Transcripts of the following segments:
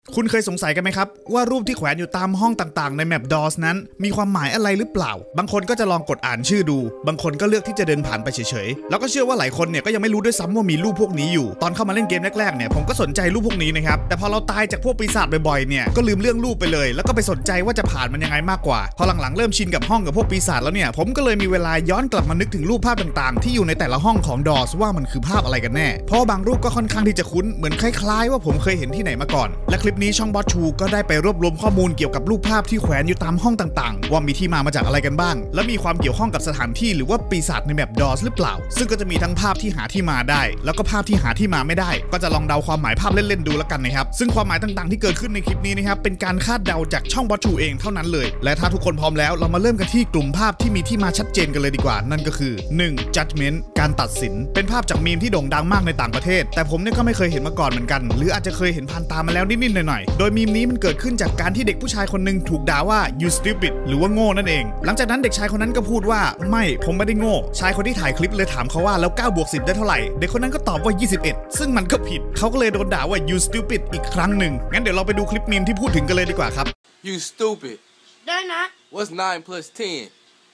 คุณเคยสงสัยกันไหมครับว่ารูปที่แขวนอยู่ตามห้องต่างๆในแมป DOS นั้นมีความหมายอะไรหรือเปล่าบางคนก็จะลองกดอ่านชื่อดูบางคนก็เลือกที่จะเดินผ่านไปเฉยๆแล้วก็เชื่อว่าหลายคนเนี่ยก็ยังไม่รู้ด้วยซ้ำว่ามีรูปพวกนี้อยู่ตอนเข้ามาเล่นเกมแรกๆเนี่ยผมก็สนใจรูปพวกนี้นะครับแต่พอเราตายจากพวกปีศาจบ่อยๆเนี่ยก็ลืมเรื่องรูปไปเลยแล้วก็ไปสนใจว่าจะผ่านมันยังไงมากกว่าพอหลังๆเริ่มชินกับห้องกับพวกปีศาจแล้วเนี่ยผมก็เลยมีเวลาย้อนกลับมานึกถึงรูปภาพต่างๆที่อยู่ในแต่ละห้องของ DOS ว่ามันคือภาพอะไรกันแน่เพราะบางรูปก็ค่อนข้างที่จะคุ้นเหมือนคล้ายๆว่าผมเคยเห็นที่ไหนมาก่อนและคลิปนี้ช่องบอสชูก็ได้ไปรวบรวมข้อมูลเกี่ยวกับรูปภาพที่แขวนอยู่ตามห้องต่างๆว่ามีที่มาจากอะไรกันบ้างและมีความเกี่ยวข้องกับสถานที่หรือว่าปีศาจในแมป DOS หรือเปล่าซึ่งก็จะมีทั้งภาพที่หาที่มาได้แล้วก็ภาพที่หาที่มาไม่ได้ก็จะลองเดาความหมายภาพเล่นๆดูแล้วกันนะครับซึ่งความหมายต่างๆที่เกิดขึ้นในคลิปนี้นะครับเป็นการคาดเดาจากช่องบอสชูเองเท่านั้นเลยและถ้าทุกคนพร้อมแล้วเรามาเริ่มกันที่กลุ่มภาพที่มีที่มาชัดเจนกันเลยดีกว่านั่นก็คือ 1. Judgment การตัดสินเป็นภาพจากมีมที่โด่งดังมากในต่างประเทศแต่ผมเนี่ยก็ไม่เคยเห็นมาก่อนเหมือนกันหรืออาจจะเคยเห็นผ่านตามาแล้วนิดๆหน่อยๆโดยมีมนี้มันเกิดขึ้นจากการที่เด็กผู้ชายคนหนึ่งถูกด่าว่า you stupid หรือว่าโง่นั่นเองหลังจากนั้นเด็กชายคนนั้นก็พูดว่าไม่ผมไม่ได้โง่ชายคนที่ถ่ายคลิปเลยถามเขาว่าแล้ว9 บวก 10ได้เท่าไหร่เด็กคนนั้นก็ตอบว่า21ซึ่งมันก็ผิดเขาก็เลยโดนด่าว่า you stupid อีกครั้งหนึ่งงั้นเดี๋ยวเราไปดูคลิปมีมที่พูดถึงกันเลยดีกว่าครับ You stupid. They're not. What's 9 plus 10?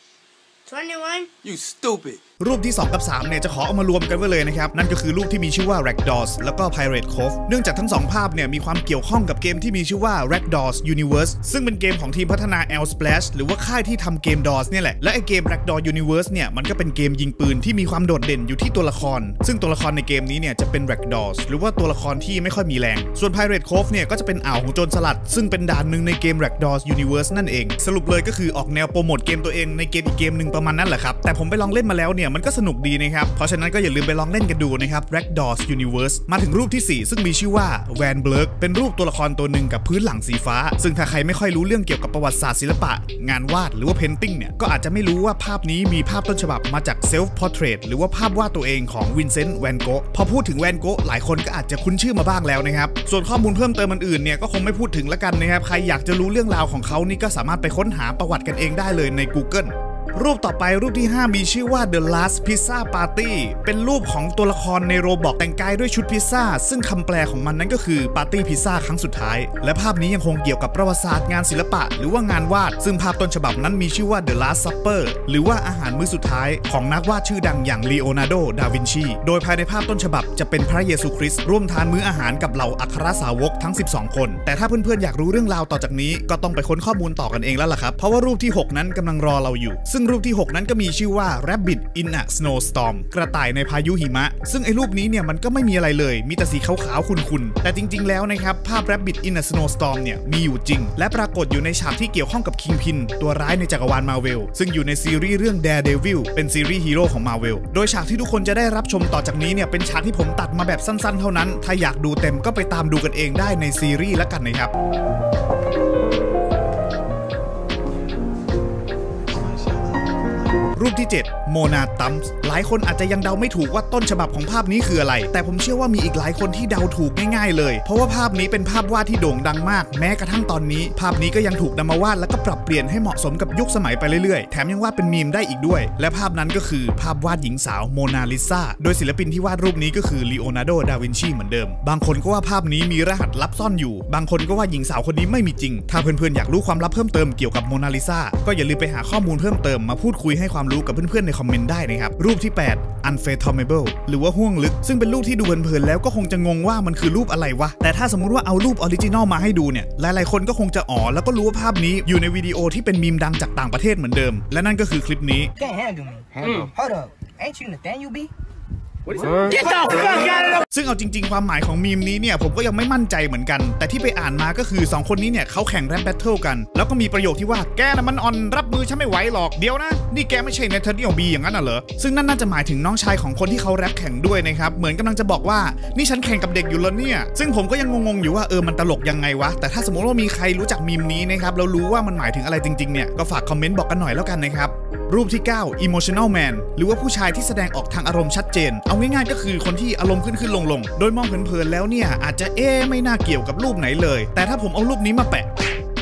21. You stupid. รูปที่2กับ3เนี่ยจะขอเอามารวมกันไว้เลยนะครับนั่นก็คือรูปที่มีชื่อว่า Ragdos แล้วก็ Pirate Cove เนื่องจากทั้ง2ภาพเนี่ยมีความเกี่ยวข้องกับเกมที่มีชื่อว่า Ragdos Universe ซึ่งเป็นเกมของทีมพัฒนา L-Splash หรือว่าค่ายที่ทำเกม DOS เนี่ยแหละและไอเกม Ragdos Universe เนี่ยมันก็เป็นเกมยิงปืนที่มีความโดดเด่นอยู่ที่ตัวละครซึ่งตัวละครในเกมนี้เนี่ยจะเป็น Ragdos หรือว่าตัวละครที่ไม่ค่อยมีแรงส่วน Pirate Cove เนี่ยก็จะเป็นอ่าวของโจรสลัดซึ่งเป็นด่านหนึ่งในเกม Ragdos Universe นั่นเองสรุปเลยก็คือออกแนวโปรโมทเกมตัวเองในเกมอีกเกมหนึ่งประมาณนั้นแหละครับแต่ผมไปลองเล่นมาแล้วเนี่ยมันก็สนุกดีนะครับเพราะฉะนั้นก็อย่าลืมไปลองเล่นกันดูนะครับ Ragdos Universe มาถึงรูปที่4ซึ่งมีชื่อว่า Van Blurk เป็นรูปตัวละครตัวหนึ่งกับพื้นหลังสีฟ้าซึ่งถ้าใครไม่ค่อยรู้เรื่องเกี่ยวกับประวัติศาสตร์ศิลปะงานวาดหรือว่า painting เนี่ยก็อาจจะไม่รู้ว่าภาพนี้มีภาพต้นฉบับมาจาก self portrait หรือว่าภาพวาดตัวเองของวินเซนต์แวนโกะพอพูดถึงแวนโกะหลายคนก็อาจจะคุ้นชื่อมาบ้างแล้วนะครับส่วนข้อมูลเพิ่มเติมอื่นๆเนี่ยก็คงไม่พูดถึงละกันนะครับใครอยากจะรู้เรื่องราวของเขานี่ก็สามารถไปค้นหาประวัติกันเองได้เลยใน Googleรูปต่อไปรูปที่5มีชื่อว่า The Last Pizza Party เป็นรูปของตัวละครในโรบล็อกแต่งกายด้วยชุดพิซซ่าซึ่งคำแปลของมันนั้นก็คือปาร์ตี้พิซซ่าครั้งสุดท้ายและภาพนี้ยังคงเกี่ยวกับประวัติศาสตร์งานศิลปะหรือว่างานวาดซึ่งภาพต้นฉบับนั้นมีชื่อว่า The Last Supper หรือว่าอาหารมื้อสุดท้ายของนักวาดชื่อดังอย่างลีโอนาร์โด ดาวินชีโดยภายในภาพต้นฉบับจะเป็นพระเยซูคริสต์ร่วมทานมื้ออาหารกับเหล่าอัครสาวกทั้ง12คนแต่ถ้าเพื่อนๆอยากรู้เรื่องราวต่อจากนี้ก็ต้องไปค้นข้อมูลต่อกันเองแล้วล่ะครับเพราะว่ารูปที่6นั้นกำลังรอเราอยู่ซึ่งรูปที่6นั้นก็มีชื่อว่า Rabbit in a Snowstorm กระต่ายในพายุหิมะซึ่งไอ้รูปนี้เนี่ยมันก็ไม่มีอะไรเลยมีแต่สีขาวๆขุ่นๆแต่จริงๆแล้วนะครับภาพ Rabbit in a Snowstorm เนี่ยมีอยู่จริงและปรากฏอยู่ในฉากที่เกี่ยวข้องกับ Kingpin ตัวร้ายในจักรวาล Marvel ซึ่งอยู่ในซีรีส์เรื่อง Daredevil เป็นซีรีส์ฮีโร่ของ Marvel โดยฉากที่ทุกคนจะได้รับชมต่อจากนี้เนี่ยเป็นฉากที่ผมตัดมาแบบสั้นๆเท่านั้นถ้าอยากดูเต็มก็ไปตามดูกันเองได้ในซีรีส์ละกันนะครับรูปที่7โมนาตัมส์หลายคนอาจจะยังเดาไม่ถูกว่าต้นฉบับของภาพนี้คืออะไรแต่ผมเชื่อว่ามีอีกหลายคนที่เดาถูกง่ายๆเลยเพราะว่าภาพนี้เป็นภาพวาดที่โด่งดังมากแม้กระทั่งตอนนี้ภาพนี้ก็ยังถูกนำมาวาดแล้วก็ปรับเปลี่ยนให้เหมาะสมกับยุคสมัยไปเรื่อยๆแถมยังวาดเป็นมีมได้อีกด้วยและภาพนั้นก็คือภาพวาดหญิงสาวโมนาลิซาโดยศิลปินที่วาดรูปนี้ก็คือลีโอนาร์โด ดาวินชีเหมือนเดิมบางคนก็ว่าภาพนี้มีรหัสลับซ่อนอยู่บางคนก็ว่าหญิงสาวคนนี้ไม่มีจริงถ้าเพื่อนๆอยากรู้ความลับเพิ่มเติมเกี่ยวกับโมนาลิซาก็อย่าลืมไปหาข้อมูลเพิ่มเติมมาพูดคุยให้ความรู้กับเพื่อนๆในคอมเมนต์ได้นะครับรูปที่8 Unfathomable หรือว่าห้วงลึกซึ่งเป็นรูปที่ดูเพลินๆแล้วก็คงจะงงว่ามันคือรูปอะไรวะแต่ถ้าสมมุติว่าเอารูปออริจินอลมาให้ดูเนี่ยหลายๆคนก็คงจะอ๋อแล้วก็รู้ว่าภาพนี้อยู่ในวิดีโอที่เป็นมีมดังจากต่างประเทศเหมือนเดิมและนั่นก็คือคลิปนี้ Hold up. Ain't you Nathaniel B? ซึ่งเอาจริงๆความหมายของมีมนี้เนี่ยผมก็ยังไม่มั่นใจเหมือนกันแต่ที่ไปอ่านมาก็คือ2คนนี้เนี่ยเขาแข่งแรปแบทเทิลกันแล้วก็มีประโยคที่ว่าแกน่ะมันอ่อนรับมือฉันไม่ไหวหรอกเดี๋ยวนะนี่แกไม่ใช่เนเธอร์เนียลบีอย่างนั้นน่ะเหรอซึ่งนั่นน่าจะหมายถึงน้องชายของคนที่เขาแรปแข่งด้วยนะครับเหมือนกำลังจะบอกว่านี่ฉันแข่งกับเด็กอยู่แล้วเนี่ยซึ่งผมก็ยังงงๆอยู่ว่ามันตลกยังไงวะแต่ถ้าสมมติว่ามีใครรู้จักมีมนี้นะครับแล้วรู้ว่ามันหมายถึงอะไรจริงๆเนี่ยก็ฝากคอมเมนต์บอกกันหน่อยแล้วกันนะครับรูปที่9 Emotional Man หรือว่าผู้ชายที่แสดงออกทางอารมณ์ชัดเจนเอาง่ายๆก็คือคนที่อารมณ์ขึ้นลงโดยมองเพลินๆแล้วเนี่ยอาจจะไม่น่าเกี่ยวกับรูปไหนเลยแต่ถ้าผมเอารูปนี้มาแปะ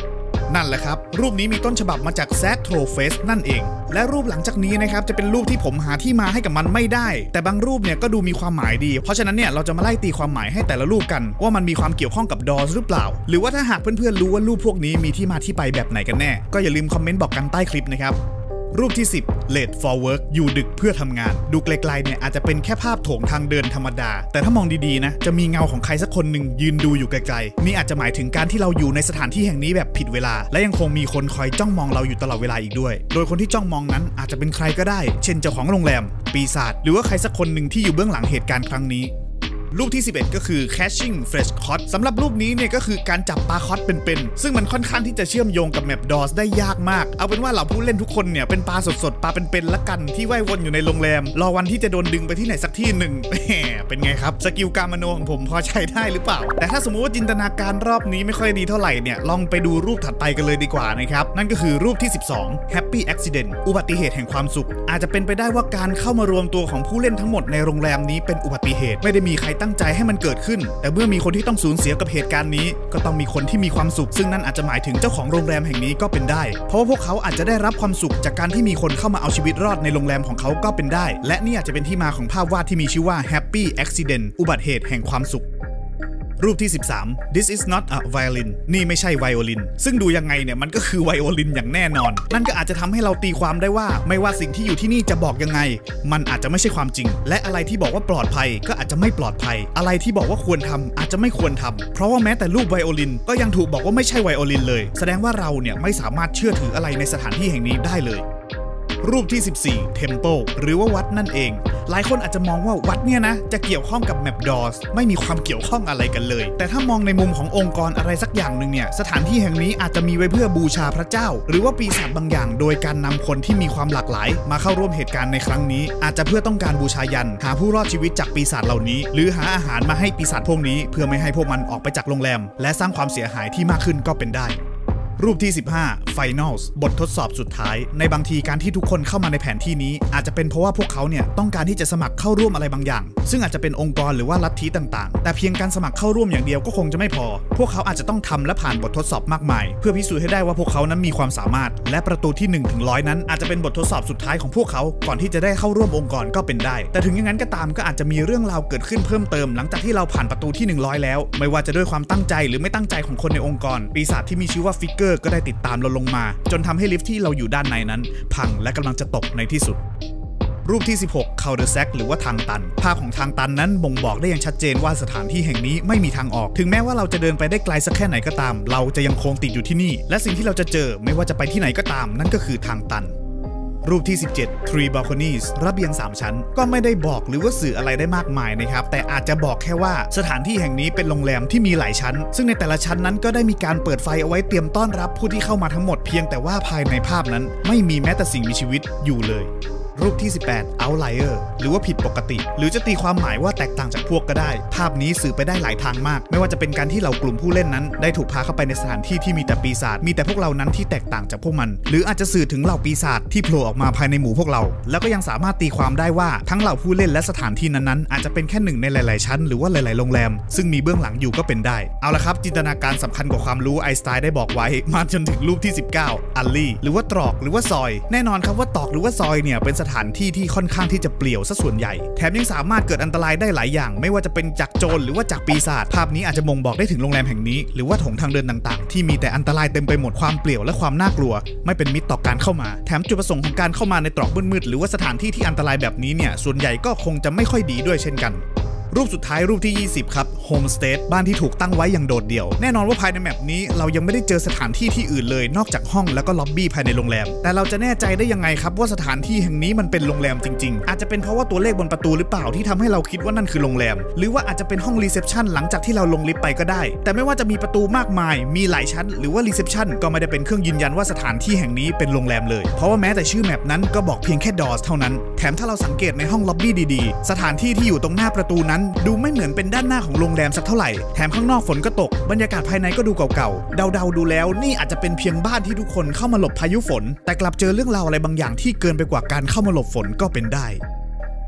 นั่นแหละครับรูปนี้มีต้นฉบับมาจากแซดโทรเฟสนั่นเองและรูปหลังจากนี้นะครับจะเป็นรูปที่ผมหาที่มาให้กับมันไม่ได้แต่บางรูปเนี่ยก็ดูมีความหมายดีเพราะฉะนั้นเนี่ยเราจะมาไล่ตีความหมายให้แต่ละรูปกันว่ามันมีความเกี่ยวข้องกับ DAWs หรือเปล่าหรือว่าถ้าหากเพื่อนๆรู้ว่ารูปพวกนี้มีที่มาที่ไปแบบไหนกันแน่ก็อย่าลืมคอมเมนต์บอกกันใต้คลิปนะครับรูปที่10 Late for Work อยู่ดึกเพื่อทำงานดูไกลๆเนี่ยอาจจะเป็นแค่ภาพโถงทางเดินธรรมดาแต่ถ้ามองดีๆนะจะมีเงาของใครสักคนหนึ่งยืนดูอยู่ไกลๆนี่อาจจะหมายถึงการที่เราอยู่ในสถานที่แห่งนี้แบบผิดเวลาและยังคงมีคนคอยจ้องมองเราอยู่ตลอดเวลาอีกด้วยโดยคนที่จ้องมองนั้นอาจจะเป็นใครก็ได้เช่นเจ้าของโรงแรมปีศาจหรือว่าใครสักคนหนึ่งที่อยู่เบื้องหลังเหตุการณ์ครั้งนี้รูปที่11ก็คือ catching fresh cod สำหรับรูปนี้เนี่ยก็คือการจับปลาคอดเป็นๆซึ่งมันค่อนข้างที่จะเชื่อมโยงกับแมป DAWs ได้ยากมากเอาเป็นว่าเราผู้เล่นทุกคนเนี่ยเป็นปลาสดๆปลาเป็นๆละกันที่ว่ายวนอยู่ในโรงแรมรอวันที่จะโดนดึงไปที่ไหนสักที่หนึ่งเป็นไงครับสกิลการมโนของผมพอใช้ได้หรือเปล่าแต่ถ้าสมมุติว่าจินตนาการรอบนี้ไม่ค่อยดีเท่าไหร่เนี่ยลองไปดูรูปถัดไปกันเลยดีกว่านะครับนั่นก็คือรูปที่12 happy accident อุบัติเหตุแห่งความสุขอาจจะเป็นไปได้ว่าการเข้ามารวมตัวของผู้เล่นทั้งหมดในโรงแรมนี้เป็นอุบัติเหตุไม่ได้มีใครตั้งใจให้มันเกิดขึ้นแต่เมื่อมีคนที่ต้องสูญเสียกับเหตุการณ์นี้ก็ต้องมีคนที่มีความสุขซึ่งนั่นอาจจะหมายถึงเจ้าของโรงแรมแห่งนี้ก็เป็นได้เพราะว่าพวกเขาอาจจะได้รับความสุขจากการที่มีคนเข้ามาเอาชีวิตรอดในโรงแรมของเขาก็เป็นได้และนี่อาจจะเป็นที่มาของภาพวาดที่มีชื่อว่า Happy Accident อุบัติเหตุแห่งความสุขรูปที่13 This is not a violin นี่ไม่ใช่ไวโอลินซึ่งดูยังไงเนี่ยมันก็คือไวโอลินอย่างแน่นอนนั่นก็อาจจะทำให้เราตีความได้ว่าไม่ว่าสิ่งที่อยู่ที่นี่จะบอกยังไงมันอาจจะไม่ใช่ความจริงและอะไรที่บอกว่าปลอดภัยก็อาจจะไม่ปลอดภัยอะไรที่บอกว่าควรทำอาจจะไม่ควรทำเพราะว่าแม้แต่รูปไวโอลินก็ยังถูกบอกว่าไม่ใช่ไวโอลินเลยแสดงว่าเราเนี่ยไม่สามารถเชื่อถืออะไรในสถานที่แห่งนี้ได้เลยรูปที่14 Temple หรือว่าวัดนั่นเองหลายคนอาจจะมองว่าวัดเนี่ยนะจะเกี่ยวข้องกับแมป DAWs ไม่มีความเกี่ยวข้องอะไรกันเลยแต่ถ้ามองในมุมขององค์กรอะไรสักอย่างหนึ่งเนี่ยสถานที่แห่งนี้อาจจะมีไว้เพื่อบูชาพระเจ้าหรือว่าปีศาจบางอย่างโดยการนำคนที่มีความหลากหลายมาเข้าร่วมเหตุการณ์ในครั้งนี้อาจจะเพื่อต้องการบูชายันหาผู้รอดชีวิตจากปีศาจเหล่านี้หรือหาอาหารมาให้ปีศาจพวกนี้เพื่อไม่ให้พวกมันออกไปจากโรงแรมและสร้างความเสียหายที่มากขึ้นก็เป็นได้รูปที่15 Finals บททดสอบสุดท้ายในบางทีการที่ทุกคนเข้ามาในแผนที่นี้อาจจะเป็นเพราะว่าพวกเขาเนี่ยต้องการที่จะสมัครเข้าร่วมอะไรบางอย่างซึ่งอาจจะเป็นองค์กรหรือว่าลัทธิต่างๆแต่เพียงการสมัครเข้าร่วมอย่างเดียวก็คงจะไม่พอพวกเขาอาจจะต้องทำและผ่านบททดสอบมากมายเพื่อพิสูจน์ให้ได้ว่าพวกเขานั้นมีความสามารถและประตูที่1 ถึง 100นั้นอาจจะเป็นบททดสอบสุดท้ายของพวกเขาก่อนที่จะได้เข้าร่วมองค์กรก็เป็นได้แต่ถึงอย่างนั้นก็ตามก็อาจจะมีเรื่องราวเกิดขึ้นเพิ่มเติมหลังจากที่เราผ่านประตูที่100แล้วไม่ว่าจะด้วยความตั้งใจหรือไม่ตั้งใจของคนในองค์กรปีศาจที่มีชื่อว่าฟิกเกอร์ก็ได้ติดตามเราลงมาจนทำให้ลิฟท์ที่เราอยู่ด้านในนั้นพังและกำลังจะตกในที่สุดรูปที่16 Cul-de-sac หรือว่าทางตันภาพของทางตันนั้นบ่งบอกได้อย่างชัดเจนว่าสถานที่แห่งนี้ไม่มีทางออกถึงแม้ว่าเราจะเดินไปได้ไกลสักแค่ไหนก็ตามเราจะยังคงติดอยู่ที่นี่และสิ่งที่เราจะเจอไม่ว่าจะไปที่ไหนก็ตามนั่นก็คือทางตันรูปที่17 Three Balconies ระเบียง3ชั้นก็ไม่ได้บอกหรือว่าสื่ออะไรได้มากมายนะครับแต่อาจจะบอกแค่ว่าสถานที่แห่งนี้เป็นโรงแรมที่มีหลายชั้นซึ่งในแต่ละชั้นนั้นก็ได้มีการเปิดไฟเอาไว้เตรียมต้อนรับผู้ที่เข้ามาทั้งหมดเพียงแต่ว่าภายในภาพนั้นไม่มีแม้แต่สิ่งมีชีวิตอยู่เลยรูปที่18 Outlier หรือว่าผิดปกติหรือจะตีความหมายว่าแตกต่างจากพวกก็ได้ภาพนี้สื่อไปได้หลายทางมากไม่ว่าจะเป็นการที่เหล่ากลุ่มผู้เล่นนั้นได้ถูกพาเข้าไปในสถานที่ที่มีแต่ปีศาจมีแต่พวกเรานั้นที่แตกต่างจากพวกมันหรืออาจจะสื่อถึงเหล่าปีศาจที่โผล่ออกมาภายในหมู่พวกเราแล้วก็ยังสามารถตีความได้ว่าทั้งเหล่าผู้เล่นและสถานที่นั้นๆอาจจะเป็นแค่หนึ่งในหลายๆชั้นหรือว่าหลายๆโรงแรมซึ่งมีเบื้องหลังอยู่ก็เป็นได้เอาละครับจินตนาการสำคัญกว่าความรู้ไอน์สไตน์ได้บอกไว้มาจนถึงรูปที่19 อัลลี่หรือว่าตรอกหรือว่าซอยแน่นอนครับว่าตรอกหรือว่าซอยเนี่ยเป็นสถานที่ที่ค่อนข้างที่จะเปลี่ยวซะส่วนใหญ่แถมยังสามารถเกิดอันตรายได้หลายอย่างไม่ว่าจะเป็นจากโจรหรือว่าจากปีศาจภาพนี้อาจจะบ่งบอกได้ถึงโรงแรมแห่งนี้หรือว่าถงทางเดินต่างๆที่มีแต่อันตรายเต็มไปหมดความเปลี่ยวและความน่ากลัวไม่เป็นมิตรต่อการเข้ามาแถมจุดประสงค์ของการเข้ามาในตรอกมืดๆหรือว่าสถานที่ที่อันตรายแบบนี้เนี่ยส่วนใหญ่ก็คงจะไม่ค่อยดีด้วยเช่นกันรูปสุดท้ายรูปที่20ครับ Homestay บ้านที่ถูกตั้งไว้อย่างโดดเดี่ยวแน่นอนว่าภายในแมปนี้เรายังไม่ได้เจอสถานที่ที่อื่นเลยนอกจากห้องแล้วก็ล็อบบี้ภายในโรงแรมแต่เราจะแน่ใจได้ยังไงครับว่าสถานที่แห่งนี้มันเป็นโรงแรมจริงๆอาจจะเป็นเพราะว่าตัวเลขบนประตูหรือเปล่าที่ทำให้เราคิดว่านั่นคือโรงแรมหรือว่าอาจจะเป็นห้องรีเซพชันหลังจากที่เราลงลิฟต์ไปก็ได้แต่ไม่ว่าจะมีประตูมากมายมีหลายชั้นหรือว่ารีเซพชันก็ไม่ได้เป็นเครื่องยืนยันว่าสถานที่แห่งนี้เป็นโรงแรมเลยเพราะว่าแม้แต่ชื่อแมปนั้นก็บอกเพียงแค่ DAWs เท่านั้นแถมถ้าเราสังเกตในห้องล็อบบี้ดีๆสถานที่ที่อยู่ตรงหน้าประตูนั้นดูไม่เหมือนเป็นด้านหน้าของโรงแรมสักเท่าไหร่แถมข้างนอกฝนก็ตกบรรยากาศภายในก็ดูเก่าๆเดาๆดูแล้วนี่อาจจะเป็นเพียงบ้านที่ทุกคนเข้ามาหลบพายุฝนแต่กลับเจอเรื่องราวอะไรบางอย่างที่เกินไปกว่าการเข้ามาหลบฝนก็เป็นได้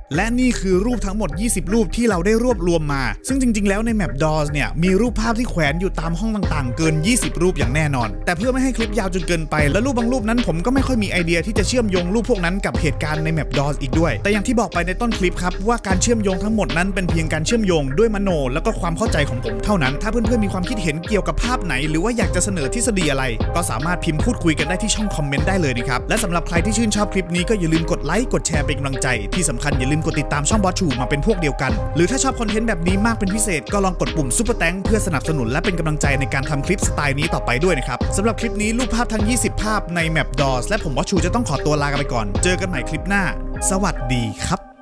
และนี่คือรูปทั้งหมด20รูปที่เราได้รวบรวมมาซึ่งจริงๆแล้วในแมป DOS เนี่ยมีรูปภาพที่แขวนอยู่ตามห้องต่างๆเกิน20รูปอย่างแน่นอนแต่เพื่อไม่ให้คลิปยาวจนเกินไปและรูปบางรูปนั้นผมก็ไม่ค่อยมีไอเดียที่จะเชื่อมโยงรูปพวกนั้นกับเหตุการณ์ในแมป DOS อีกด้วยแต่อย่างที่บอกไปในต้นคลิปครับว่าการเชื่อมโยงทั้งหมดนั้นเป็นเพียงการเชื่อมโยงด้วยมโนแล้วก็ความเข้าใจของผมเท่านั้นถ้าเพื่อนๆมีความคิดเห็นเกี่ยวกับภาพไหนหรือว่าอยากจะเสนอทฤษฎีอะไรก็สามารถพิมพ์พูดคุยกันได้ที่ช่องคอมเมนต์ได้เลยนะครับและสำหรับใครที่ชื่นชอบคลิปนี้ก็อย่าลืมกดไลค์กดแชร์เป็นกำลังใจที่สำคัญอย่าลืมกดติดตามช่องบอสชูมาเป็นพวกเดียวกันหรือถ้าชอบคอนเทนต์แบบนี้มากเป็นพิเศษก็ลองกดปุ่มซุปเปอร์แตงเพื่อสนับสนุนและเป็นกำลังใจในการทำคลิปสไตล์นี้ต่อไปด้วยนะครับสำหรับคลิปนี้รูปภาพทั้ง20ภาพในแมป DOS และผมบอสชูจะต้องขอตัวลากันไปก่อนเจอกันใหม่คลิปหน้าสวัสดีครับ